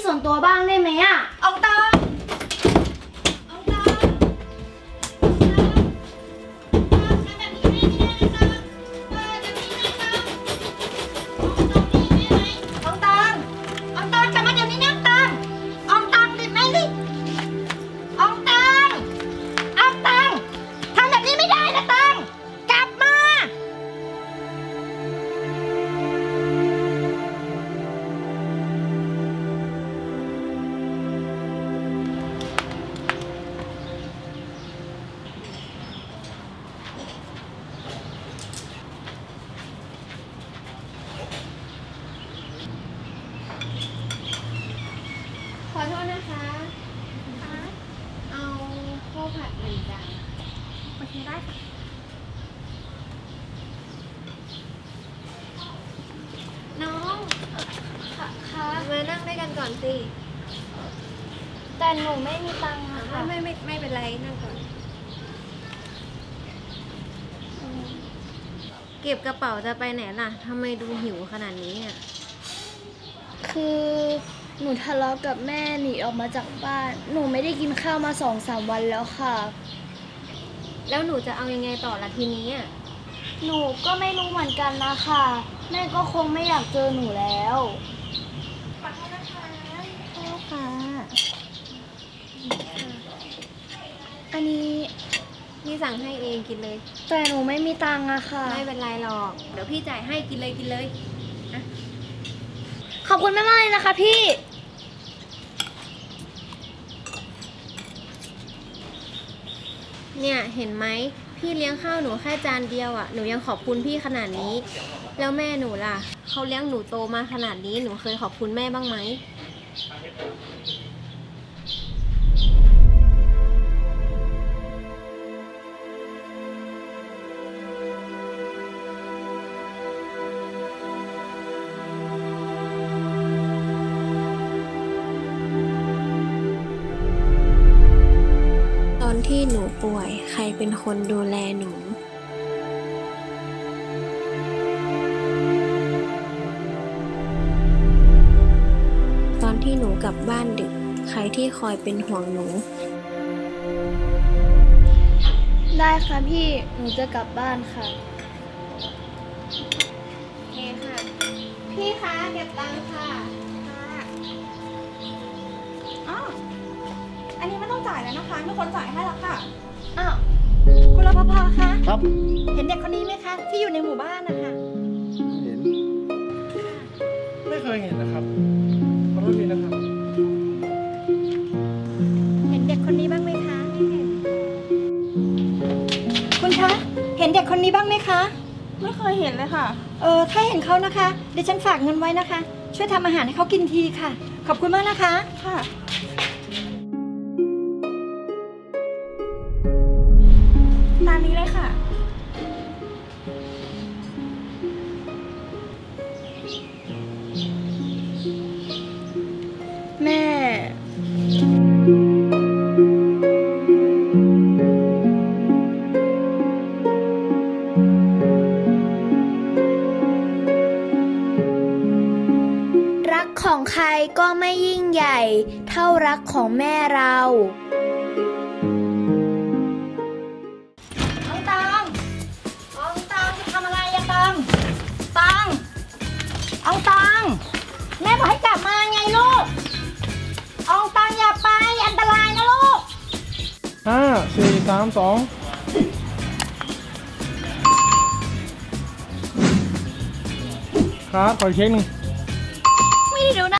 ส่วนตัวบ้างได้ไหมอ่ะอองตองขอโทษนะคะเอาข้าวผัด1 จานโอเคได้ค่ะน้องค่ะมานั่งด้วยกันก่อนสิแต่หนูไม่มีตังค์ค่ะไม่เป็นไรนั่งก่อนเก็บกระเป๋าจะไปไหนล่ะทำไมดูหิวขนาดนี้เนี่ยคือหนูทะเลาะกับแม่หนีออกมาจากบ้านหนูไม่ได้กินข้าวมา2-3 วันแล้วค่ะแล้วหนูจะเอายังไงต่อละทีนี้หนูก็ไม่รู้เหมือนกันนะคะแม่ก็คงไม่อยากเจอหนูแล้วขอโทษนะคะขอโทษค่ะอันนี้พี่สั่งให้เองกินเลยแต่หนูไม่มีตังค์อะค่ะไม่เป็นไรหรอกเดี๋ยวพี่จ่ายให้กินเลยอะขอบคุณมากๆเลยนะคะพี่เนี่ยเห็นไหมพี่เลี้ยงข้าวหนูแค่จานเดียวอ่ะหนูยังขอบคุณพี่ขนาดนี้แล้วแม่หนูล่ะเขาเลี้ยงหนูโตมาขนาดนี้หนูเคยขอบคุณแม่บ้างไหมตอนที่หนูป่วยใครเป็นคนดูแลหนูตอนที่หนูกลับบ้านดึกใครที่คอยเป็นห่วงหนูได้ค่ะพี่หนูจะกลับบ้านค่ะโอเคค่ะพี่คะเก็บตังค์ค่ะอันนี้ไม่ต้องจ่ายแล้วนะคะมีคนจ่ายให้แล้วค่ะอ้าวคุณรปภคะครับเห็นเด็กคนนี้ไหมคะที่อยู่ในหมู่บ้านนะคะเห็นไม่เคยเห็นนะครับขอโทษทีนะครับเห็นเด็กคนนี้บ้างไหมคะไม่เห็นคุณคะเห็นเด็กคนนี้บ้างไหมคะไม่เคยเห็นเลยค่ะถ้าเห็นเขานะคะเดี๋ยวฉันฝากเงินไว้นะคะช่วยทำอาหารให้เขากินทีค่ะขอบคุณมากนะคะค่ะตามนี้เลยค่ะแม่รักของใครก็ไม่ยิ่งใหญ่เท่ารักของแม่เราอองตังแม่บอกให้กลับมาไงลูกอองตังอย่าไปอันตรายนะลูก 5 4 3 2ครับขอเช็คหนึ่งไม่ได้ดูนะ